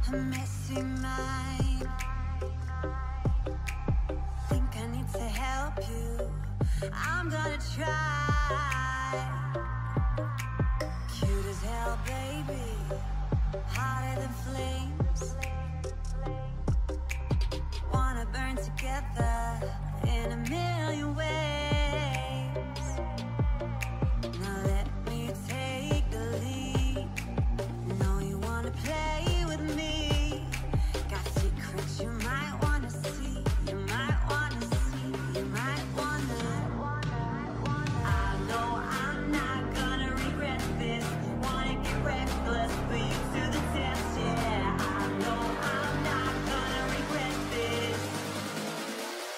a messy mind. Think I need to help you, I'm gonna try. Cute as hell, baby, hotter than flames. Wanna burn together in a million ways. Now let me take the lead. Know you wanna play with me. Got secrets you might wanna see. You might wanna see, you might wanna. I know I'm not gonna regret this. Wanna get reckless, put you to the test, yeah. I know I'm not gonna regret this.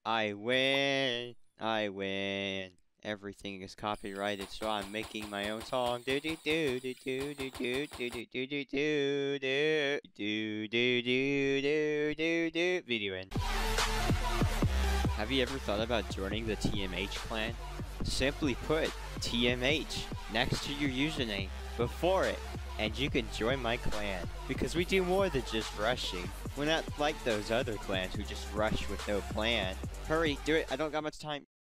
I win. I win. Everything is copyrighted, so I'm making my own song. Do do do do do do do do do do do do do do do do do do. Video end. Have you ever thought about joining the TMH clan? Simply put TMH next to your username before it, and you can join my clan. Because we do more than just rushing. We're not like those other clans who just rush with no plan. Hurry, do it, I don't got much time.